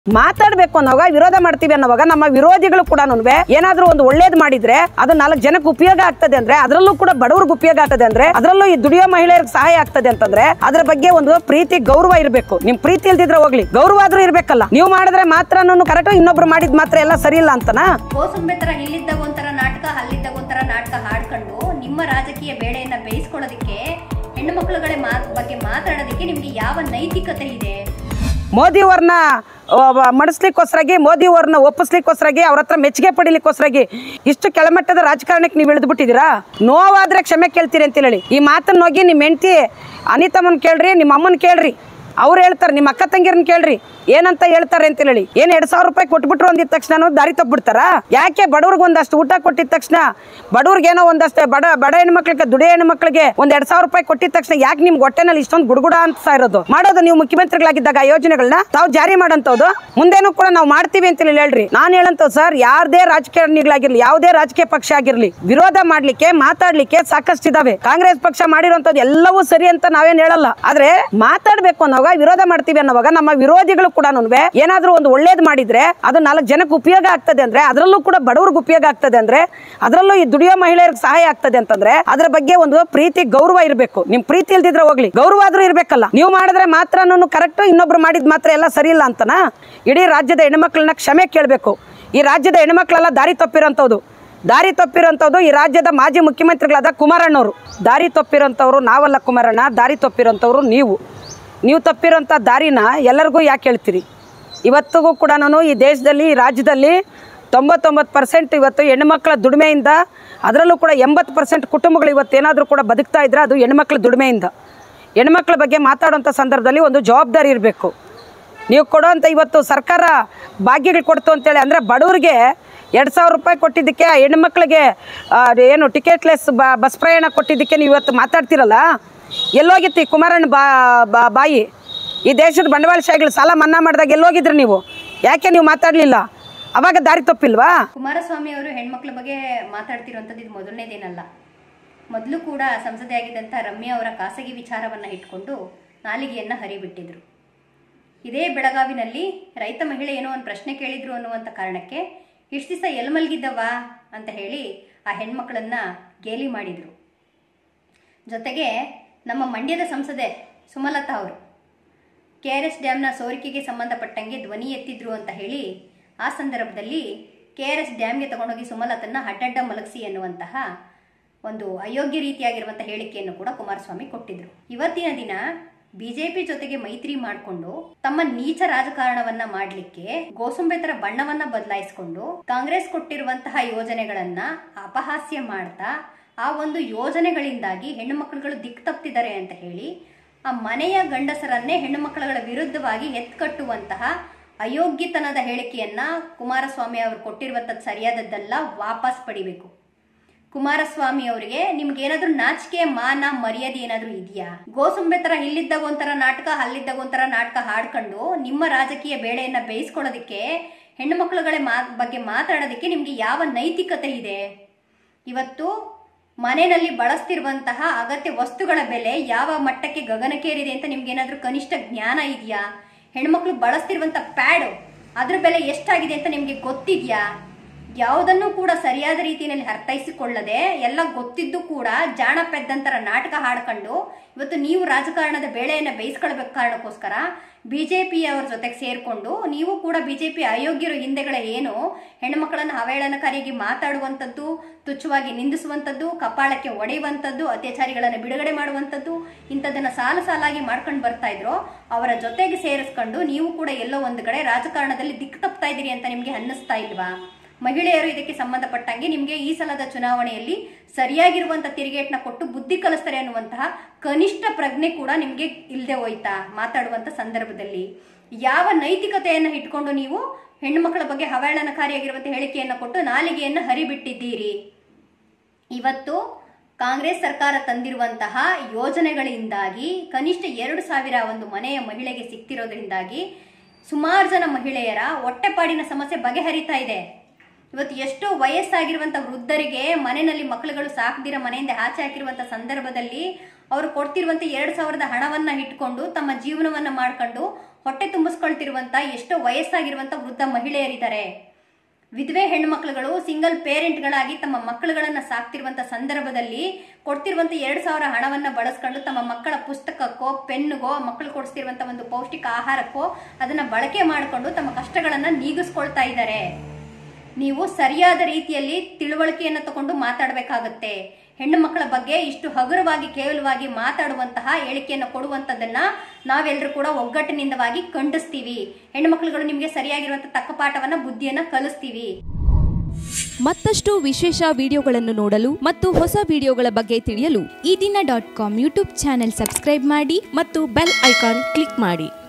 ಮಾತಾಡಬೇಕು ಅನ್ನೋವಾಗ ವಿರೋಧ ಮಾಡ್ತೀವಿ ಅನ್ನೋವಾಗ ನಮ್ಮ ವಿರೋಧಿಗಳು ಕೂಡ ಏನಾದ್ರೂ ಒಂದು ಒಳ್ಳೇದು ಮಾಡಿದ್ರೆ ಅದು 4 ಜನಕ್ಕೆ ಉಪಯೋಗ ಆಗ್ತದೆ ಅಂದ್ರೆ ಅದರಲ್ಲೂ ಕೂಡ ಬಡವರಿಗೆ ಉಪಯೋಗ ಆಗ್ತದೆ ಅಂದ್ರೆ ಅದರಲ್ಲೂ ಈ ದುಡಿಯೋ ಮಹಿಳೆಯರಿಗೆ ಸಹಾಯ ಆಗ್ತದೆ ಅಂತಂದ್ರೆ ಅದ್ರ ಬಗ್ಗೆ ಒಂದು ಪ್ರೀತಿ ಗೌರವ ಇರಬೇಕು. ನಿಮ್ ಪ್ರೀತಿ ಇಲ್ದಿದ್ರೆ ಹೋಗ್ಲಿ, ಗೌರವ ಆದ್ರೂ ಇರ್ಬೇಕಲ್ಲ. ನೀವು ಮಾಡಿದ್ರೆ ಮಾತ್ರ ಕರೆಕ್ಟ್, ಇನ್ನೊಬ್ರು ಮಾಡಿದ್ ಮಾತ್ರ ಎಲ್ಲ ಸರಿ ಇಲ್ಲ ಅಂತನಾ? ಕೋಸುಂಬೆ ತರ ಇಲ್ಲಿದ್ದಾಗ ಒಂಥರ ನಾಟಕ, ಅಲ್ಲಿದ್ದಾಗ ಒಂಥರ ನಾಟಕ ಹಾಡ್ಕೊಂಡು ನಿಮ್ಮ ರಾಜಕೀಯ ಬೇಳೆಯನ್ನ ಬೇಯಿಸ್ಕೊಳ್ಳೋದಕ್ಕೆ, ಹೆಣ್ಣು ಮಕ್ಕಳುಗಳ ಬಗ್ಗೆ ಮಾತಾಡೋದಕ್ಕೆ ನಿಮ್ಗೆ ಯಾವ ನೈತಿಕತೆ ಇದೆ? ಮೋದಿ ಅವ್ರನ್ನ ಮಡಿಸ್ಲಿಕ್ಕೋಸ್ಕರಾಗಿ, ಮೋದಿ ಅವ್ರನ್ನ ಒಪ್ಪಿಸ್ಲಿಕ್ಕೋಸ್ಕರಾಗಿ, ಅವ್ರ ಹತ್ರ ಮೆಚ್ಚುಗೆ ಪಡಿಲಿಕ್ಕೋಸ್ಕರಾಗಿ ಇಷ್ಟು ಕೆಳಮಟ್ಟದ ರಾಜಕಾರಣಕ್ಕೆ ನೀವು ಇಳಿದು ಬಿಟ್ಟಿದ್ದೀರಾ. ನೋವಾದ್ರೆ ಕ್ಷಮೆ ಕೇಳ್ತೀರಿ ಅಂತ ಹೇಳಿ ಈ ಮಾತನ್ನ ಹೋಗಿ ನಿಮ್ಮ ಹೆಂಡತಿ ಅನಿತಮ್ಮನ್ ಕೇಳ್ರಿ, ನಿಮ್ಮ ಅಮ್ಮನ್ ಕೇಳ್ರಿ, ಅವ್ರು ಹೇಳ್ತಾರೆ. ನಿಮ್ಮ ಅಕ್ಕ ತಂಗಿರನ್ನ ಕೇಳ್ರಿ ಏನಂತ ಹೇಳ್ತಾರೆ ಅಂತ ಹೇಳಿ. ಏನ್ 2,000 ರೂಪಾಯಿ ಕೊಟ್ಬಿಟ್ರು ಅಂದಿದ ತಕ್ಷಣ ದಾರಿ ತಪ್ಪಿಬಿಡ್ತಾರ? ಯಾಕೆ ಬಡವ್ರಿಗೆ ಒಂದಷ್ಟು ಊಟ ಕೊಟ್ಟಿದ ತಕ್ಷಣ, ಬಡವ್ರಿಗೆ ಏನೋ ಒಂದಷ್ಟೇ ಬಡ ಹೆಣ್ಮಕ್ಳಿಗೆ, ದುಡಿಯೋ ಹೆಣ್ಮಕ್ಳಿಗೆ 2,000 ರೂಪಾಯಿ ಕೊಟ್ಟಿದ ತಕ್ಷಣ ಯಾಕೆ ನಿಮ್ಗೆ ಹೊಟ್ಟೆನಲ್ಲಿ ಇಷ್ಟೊಂದು ಗುಡುಗುಡ ಅಂತ ಇರೋದು? ಮಾಡೋದು ನೀವು ಮುಖ್ಯಮಂತ್ರಿಗಳಾಗಿದ್ದಾಗ ಯೋಜನೆಗಳನ್ನ ತಾವು ಜಾರಿ ಮಾಡೋಂಥದ್ದು, ಮುಂದೇನು ಕೂಡ ನಾವು ಮಾಡ್ತೀವಿ ಅಂತ ಹೇಳ್ರಿ. ನಾನು ಹೇಳಂತವ್ ಸರ್, ಯಾರದೇ ರಾಜಕಾರಣಿಗಳಾಗಿರ್ಲಿ, ಯಾವುದೇ ರಾಜಕೀಯ ಪಕ್ಷ ಆಗಿರ್ಲಿ, ವಿರೋಧ ಮಾಡ್ಲಿಕ್ಕೆ, ಮಾತಾಡ್ಲಿಕ್ಕೆ ಸಾಕಷ್ಟು ಇದಾವೆ. ಕಾಂಗ್ರೆಸ್ ಪಕ್ಷ ಮಾಡಿರೋಂಥದ್ದು ಎಲ್ಲವೂ ಸರಿ ಅಂತ ನಾವೇನ್ ಹೇಳಲ್ಲ. ಆದ್ರೆ ಮಾತಾಡ್ಬೇಕು ಅನ್ನೋವಾಗ, ವಿರೋಧ ಮಾಡ್ತೀವಿ ಅನ್ನೋವಾಗ ನಮ್ಮ ವಿರೋಧಿಗಳು ಕೂಡ ಏನಾದ್ರೂ ಒಂದು ಒಳ್ಳೇದು ಮಾಡಿದ್ರೆ ಅದು 4 ಜನಕ್ಕೆ ಉಪಯೋಗ ಆಗ್ತದೆ ಅಂದ್ರೆ ಅದರಲ್ಲೂ ಕೂಡ ಬಡವರಿಗೆ ಉಪಯೋಗ ಆಗ್ತದೆ ಅಂದ್ರೆ ಅದರಲ್ಲೂ ಈ ದುಡಿಯೋ ಮಹಿಳೆಯರಿಗೆ ಸಹಾಯ ಆಗ್ತದೆ ಅಂತಂದ್ರೆ ಅದ್ರ ಬಗ್ಗೆ ಒಂದು ಪ್ರೀತಿ ಗೌರವ ಇರಬೇಕು. ನಿಮ್ ಪ್ರೀತಿ ಇಲ್ದಿದ್ರೆ ಹೋಗ್ಲಿ, ಗೌರವ ಆದ್ರೂ ಇರ್ಬೇಕಲ್ಲ. ನೀವು ಮಾಡಿದ್ರೆ ಮಾತ್ರ ಕರೆಕ್ಟ್, ಇನ್ನೊಬ್ರು ಮಾಡಿದ್ ಮಾತ್ರ ಎಲ್ಲ ಸರಿ ಇಲ್ಲ ಅಂತನಾ? ಇಡೀ ರಾಜ್ಯದ ಹೆಣ್ಮಕ್ಳನ್ನ ಕ್ಷಮೆ ಕೇಳಬೇಕು. ಈ ರಾಜ್ಯದ ಹೆಣ್ಮಕ್ಳೆಲ್ಲ ದಾರಿ ತಪ್ಪಿರೋಂಥದ್ದು ಈ ರಾಜ್ಯದ ಮಾಜಿ ಮುಖ್ಯಮಂತ್ರಿಗಳಾದ ಕುಮಾರಣ್ಣವರು. ದಾರಿ ತಪ್ಪಿರೋಂಥವ್ರು ನಾವಲ್ಲ ಕುಮಾರಣ್ಣ, ದಾರಿ ತಪ್ಪಿರೋಂಥವ್ರು ನೀವು ತಪ್ಪಿರೋಂಥ ದಾರಿನ ಎಲ್ಲರಿಗೂ ಯಾಕೆ ಹೇಳ್ತೀರಿ? ಇವತ್ತಿಗೂ ಕೂಡ ಈ ದೇಶದಲ್ಲಿ, ಈ ರಾಜ್ಯದಲ್ಲಿ 99% ಇವತ್ತು ಹೆಣ್ಣುಮಕ್ಕಳ ದುಡಿಮೆಯಿಂದ, ಅದರಲ್ಲೂ ಕೂಡ 80% ಕುಟುಂಬಗಳು ಇವತ್ತೇನಾದರೂ ಕೂಡ ಬದುಕ್ತಾ ಇದ್ರೆ ಅದು ಹೆಣ್ಮಕ್ಳ ದುಡಿಮೆಯಿಂದ. ಹೆಣ್ಮಕ್ಳ ಬಗ್ಗೆ ಮಾತಾಡೋಂಥ ಸಂದರ್ಭದಲ್ಲಿ ಒಂದು ಜವಾಬ್ದಾರಿ ಇರಬೇಕು. ನೀವು ಕೊಡೋಂಥ ಇವತ್ತು ಸರ್ಕಾರ ಭಾಗ್ಯಗಳು ಕೊಡ್ತು ಅಂತೇಳಿ ಅಂದರೆ ಬಡವರಿಗೆ 2,000 ರೂಪಾಯಿ ಕೊಟ್ಟಿದ್ದಕ್ಕೆ, ಹೆಣ್ಮಕ್ಳಿಗೆ ಏನು ಟಿಕೆಟ್ಲೆಸ್ ಬಸ್ ಪ್ರಯಾಣ ಕೊಟ್ಟಿದ್ದಕ್ಕೆ ನೀವು ಇವತ್ತು ಮಾತಾಡ್ತಿರಲ್ಲ, ಎಲ್ಲೋಗಿತ್ತು ಕುಮಾರಣ್ಣ ಬಾಯಿ? ಈ ದೇಶದ ಬಂಡವಾಳಶಾಹಿಗಳು ಸಾಲ ಮನ್ನಾ ಮಾಡಿದಾಗ ಎಲ್ಲೋಗಿದ್ರಿ ನೀವು? ಯಾಕೆ ನೀವು ಮಾತಾಡಲಿಲ್ಲ? ಅವಾಗ ದಾರಿ ತಪ್ಪಿಲ್ವಾ? ಕುಮಾರಸ್ವಾಮಿ ಅವರು ಹೆಣ್ಮಕ್ಳ ಬಗ್ಗೆ ಮಾತಾಡ್ತಿರುವಂಥದ್ದು ಇದು ಮೊದಲನೇದೇನಲ್ಲ. ಮೊದಲು ಕೂಡ ಸಂಸದೆ ಆಗಿದ್ದಂಥ ರಮ್ಯಾ ಅವರ ಖಾಸಗಿ ವಿಚಾರವನ್ನು ಇಟ್ಕೊಂಡು ನಾಲಿಗೆಯನ್ನು ಹರಿಬಿಟ್ಟಿದ್ರು. ಇದೇ ಬೆಳಗಾವಿನಲ್ಲಿ ರೈತ ಮಹಿಳೆ ಏನೋ ಒಂದು ಪ್ರಶ್ನೆ ಕೇಳಿದ್ರು ಅನ್ನುವಂಥ ಕಾರಣಕ್ಕೆ ಇಷ್ಟು ದಿವಸ ಎಲ್ಲಿ ಮಲಗಿದ್ದವ ಅಂತ ಹೇಳಿ ಆ ಹೆಣ್ಮಕ್ಳನ್ನ ಗೇಲಿ ಮಾಡಿದರು. ಜೊತೆಗೆ ನಮ್ಮ ಮಂಡ್ಯದ ಸಂಸದೆ ಸುಮಲತಾ ಅವರು KRS ಡ್ಯಾಮ್ನ ಸೋರಿಕೆಗೆ ಸಂಬಂಧಪಟ್ಟಂಗೆ ಧ್ವನಿ ಎತ್ತಿದ್ರು ಅಂತ ಹೇಳಿ ಆ ಸಂದರ್ಭದಲ್ಲಿ KRS ಡ್ಯಾಮ್ಗೆ ತಗೊಂಡೋಗಿ ಸುಮಲತನ್ನ ಅಡ್ಡಡ್ಡ ಮಲಗಿಸಿ ಎನ್ನುವಂತಹ ಒಂದು ಅಯೋಗ್ಯ ರೀತಿಯಾಗಿರುವಂತಹ ಹೇಳಿಕೆಯನ್ನು ಕೂಡ ಕುಮಾರಸ್ವಾಮಿ ಕೊಟ್ಟಿದ್ರು. ಇವತ್ತಿನ ದಿನ ಬಿಜೆಪಿ ಜೊತೆಗೆ ಮೈತ್ರಿ ಮಾಡಿಕೊಂಡು ತಮ್ಮ ನೀಚ ರಾಜಕಾರಣವನ್ನ ಮಾಡಲಿಕ್ಕೆ ಗೋಸುಂಬೆ ತರ ಬಣ್ಣವನ್ನ ಬದಲಾಯಿಸಿಕೊಂಡು ಕಾಂಗ್ರೆಸ್ ಕೊಟ್ಟಿರುವಂತಹ ಯೋಜನೆಗಳನ್ನ ಅಪಹಾಸ್ಯ ಮಾಡ್ತಾ, ಆ ಒಂದು ಯೋಜನೆಗಳಿಂದಾಗಿ ಹೆಣ್ಣು ಮಕ್ಕಳುಗಳು ದಿಕ್ಕು ತಪ್ಪಿದ್ದಾರೆ ಅಂತ ಹೇಳಿ ಆ ಮನೆಯ ಗಂಡಸರನ್ನೇ ಹೆಣ್ಣು ಮಕ್ಕಳುಗಳ ವಿರುದ್ಧವಾಗಿ ಎತ್ಕಟ್ಟುವಂತಹ ಅಯೋಗ್ಯತನದ ಹೇಳಿಕೆಯನ್ನ ಕುಮಾರಸ್ವಾಮಿ ಅವರು ಕೊಟ್ಟಿರುವಂತದ್ದು ಸರಿಯಾದದ್ದಲ್ಲ, ವಾಪಸ್ ಪಡಿಬೇಕು. ಕುಮಾರಸ್ವಾಮಿ ಅವರಿಗೆ ನಿಮ್ಗೇನಾದ್ರೂ ನಾಚಿಕೆ, ಮಾನ, ಮರ್ಯಾದೆ ಏನಾದ್ರೂ ಇದೆಯಾ? ಗೋಸುಂಬೆ ತರ ಇಲ್ಲಿದ್ದಾಗ ಒಂಥರ ನಾಟಕ, ಅಲ್ಲಿದ್ದಾಗ ಒಂಥರ ನಾಟಕ ಹಾಡ್ಕೊಂಡು ನಿಮ್ಮ ರಾಜಕೀಯ ಬೇಳೆಯನ್ನ ಬೇಯಿಸ್ಕೊಳ್ಳೋದಕ್ಕೆ, ಹೆಣ್ಣು ಮಕ್ಕಳುಗಳ ಬಗ್ಗೆ ಮಾತಾಡೋದಕ್ಕೆ ನಿಮ್ಗೆ ಯಾವ ನೈತಿಕತೆ ಇದೆ? ಇವತ್ತು ಮನೆಯಲ್ಲಿ ಬಳಸ್ತಿರುವಂತಹ ಅಗತ್ಯ ವಸ್ತುಗಳ ಬೆಲೆ ಯಾವ ಮಟ್ಟಕ್ಕೆ ಗಗನಕ್ಕೇರಿದೆ ಅಂತ ನಿಮ್ಗೇನಾದ್ರೂ ಕನಿಷ್ಠ ಜ್ಞಾನ ಇದೆಯಾ? ಹೆಣ್ಮಕ್ಳು ಬಳಸ್ತಿರುವಂತ ಪ್ಯಾಡ್ ಅದ್ರ ಬೆಲೆ ಎಷ್ಟಾಗಿದೆ ಅಂತ ನಿಮ್ಗೆ ಗೊತ್ತಿದ್ಯಾ? ಯಾವುದನ್ನು ಕೂಡ ಸರಿಯಾದ ರೀತಿಯಲ್ಲಿ ಅರ್ಥೈಸಿಕೊಳ್ಳದೆ ಎಲ್ಲ ಗೊತ್ತಿದ್ದು ಕೂಡ ಜಾಣ ಪೆದ್ದಂತರ ನಾಟಕ ಹಾಡ್ಕೊಂಡು ಇವತ್ತು ನೀವು ರಾಜಕಾರಣದ ಬೇಳೆಯನ್ನ ಬೇಯಿಸ್ಕೊಳ್ಬೇಕು ಕಾರಣಕ್ಕೋಸ್ಕರ ಬಿಜೆಪಿಯವರ ಜೊತೆಗೆ ಸೇರ್ಕೊಂಡು ನೀವು ಕೂಡ ಬಿಜೆಪಿ ಅಯೋಗ್ಯರು ಹಿಂದೆಗಳ ಏನು ಹೆಣ್ಮಕ್ಳನ್ನ ಅವಹೇಳನಕಾರಿಯಾಗಿ ಮಾತಾಡುವಂಥದ್ದು, ತುಚ್ಛವಾಗಿ ನಿಂದಿಸುವಂಥದ್ದು, ಕಪಾಳಕ್ಕೆ ಒಡೆಯುವಂಥದ್ದು, ಅತ್ಯಾಚಾರಿಗಳನ್ನು ಬಿಡುಗಡೆ ಮಾಡುವಂಥದ್ದು, ಇಂಥದ್ದನ್ನ ಸಾಲಾಗಿ ಮಾಡ್ಕೊಂಡು ಬರ್ತಾ ಇದ್ರು, ಅವರ ಜೊತೆಗೆ ಸೇರಿಸ್ಕೊಂಡು ನೀವು ಕೂಡ ಎಲ್ಲೋ ಒಂದು ಕಡೆ ರಾಜಕಾರಣದಲ್ಲಿ ದಿಕ್ಕು ತಪ್ತಾ ಇದ್ದೀರಿ ಅಂತ ನಿಮ್ಗೆ ಅನ್ನಿಸ್ತಾ ಇಲ್ವಾ? ಮಹಿಳೆಯರು ಇದಕ್ಕೆ ಸಂಬಂಧಪಟ್ಟಂಗೆ ನಿಮಗೆ ಈ ಸಲದ ಚುನಾವಣೆಯಲ್ಲಿ ಸರಿಯಾಗಿರುವಂತ ತಿರುಗೇಟ್ನ ಕೊಟ್ಟು ಬುದ್ಧಿ ಕಲಿಸ್ತಾರೆ ಅನ್ನುವಂತಹ ಕನಿಷ್ಠ ಪ್ರಜ್ಞೆ ಕೂಡ ನಿಮ್ಗೆ ಇಲ್ಲದೆ ಹೋಯ್ತಾ? ಮಾತಾಡುವಂತ ಸಂದರ್ಭದಲ್ಲಿ ಯಾವ ನೈತಿಕತೆಯನ್ನ ಇಟ್ಕೊಂಡು ನೀವು ಹೆಣ್ಣು ಮಕ್ಕಳ ಬಗ್ಗೆ ಅವಹೇಳನಕಾರಿಯಾಗಿರುವಂತ ಹೇಳಿಕೆಯನ್ನ ಕೊಟ್ಟು ನಾಲಿಗೆಯನ್ನ ಹರಿಬಿಟ್ಟಿದ್ದೀರಿ? ಇವತ್ತು ಕಾಂಗ್ರೆಸ್ ಸರ್ಕಾರ ತಂದಿರುವಂತಹ ಯೋಜನೆಗಳಿಂದಾಗಿ ಕನಿಷ್ಠ 2,000 ಒಂದು ಮನೆಯ ಮಹಿಳೆಗೆ ಸಿಕ್ತಿರೋದ್ರಿಂದಾಗಿ ಸುಮಾರು ಜನ ಮಹಿಳೆಯರ ಹೊಟ್ಟೆಪಾಡಿನ ಸಮಸ್ಯೆ ಬಗೆಹರಿತಾ ಇದೆ. ಇವತ್ತು ಎಷ್ಟೋ ವಯಸ್ಸಾಗಿರುವಂತ ವೃದ್ಧರಿಗೆ ಮನೆಯಲ್ಲಿ ಮಕ್ಕಳುಗಳು ಸಾಕದಿರ ಮನೆಯಿಂದ ಆಚೆ ಹಾಕಿರುವಂತ ಸಂದರ್ಭದಲ್ಲಿ ಅವರು ಕೊಡ್ತಿರುವಂತ 2,000 ಹಣವನ್ನ ಇಟ್ಕೊಂಡು ತಮ್ಮ ಜೀವನವನ್ನ ಮಾಡ್ಕೊಂಡು ಹೊಟ್ಟೆ ತುಂಬಿಸ್ಕೊಳ್ತಿರುವಂತ ಎಷ್ಟೋ ವಯಸ್ಸಾಗಿರುವಂತ ವೃದ್ಧ ಮಹಿಳೆಯರಿದ್ದಾರೆ. ವಿಧವೆ ಹೆಣ್ಮಕ್ಳುಗಳು ಸಿಂಗಲ್ ಪೇರೆಂಟ್ಗಳಾಗಿ ತಮ್ಮ ಮಕ್ಕಳುಗಳನ್ನ ಸಾಕ್ತಿರುವಂತ ಸಂದರ್ಭದಲ್ಲಿ ಕೊಡ್ತಿರುವಂತ 2,000 ಹಣವನ್ನ ಬಳಸ್ಕೊಂಡು ತಮ್ಮ ಮಕ್ಕಳ ಪುಸ್ತಕಕ್ಕೋ ಪೆನ್ನುಗೋ ಮಕ್ಕಳು ಕೊಡಿಸ್ತಿರುವಂತ ಒಂದು ಪೌಷ್ಟಿಕ ಆಹಾರಕ್ಕೋ ಅದನ್ನ ಬಳಕೆ ಮಾಡಿಕೊಂಡು ತಮ್ಮ ಕಷ್ಟಗಳನ್ನ ನೀಗಿಸ್ಕೊಳ್ತಾ ಇದ್ದಾರೆ. ನೀವು ಸರಿಯಾದ ರೀತಿಯಲ್ಲಿ ತಿಳುವಳಿಕೆಯನ್ನ ತಗೊಂಡು ಮಾತಾಡಬೇಕಾಗತ್ತೆ. ಹೆಣ್ಣು ಮಕ್ಕಳ ಬಗ್ಗೆ ಇಷ್ಟು ಹಗುರವಾಗಿ ಕೇವಲವಾಗಿ ಮಾತಾಡುವಂತಹ ಹೇಳಿಕೆಯನ್ನು ಕೊಡುವಂತದನ್ನ ನಾವೆಲ್ಲರೂ ಕೂಡ ಒಗ್ಗಟ್ಟಿನಿಂದವಾಗಿ ಖಂಡಿಸ್ತೀವಿ. ಹೆಣ್ಣು ಮಕ್ಕಳುಗಳು ನಿಮಗೆ ಸರಿಯಾಗಿರುವಂತಹ ತಕ್ಕ ಪಾಠವನ್ನ ಬುದ್ಧಿಯನ್ನ ಕಲಿಸ್ತೀವಿ. ಮತ್ತಷ್ಟು ವಿಶೇಷ ವಿಡಿಯೋಗಳನ್ನು ನೋಡಲು ಮತ್ತು ಹೊಸ ವಿಡಿಯೋಗಳ ಬಗ್ಗೆ ತಿಳಿಯಲು ಈ ದಿನ .com ಯೂಟ್ಯೂಬ್ ಚಾನೆಲ್ ಸಬ್ಸ್ಕ್ರೈಬ್ ಮಾಡಿ ಮತ್ತು ಬೆಲ್ ಐಕಾನ್ ಕ್ಲಿಕ್ ಮಾಡಿ.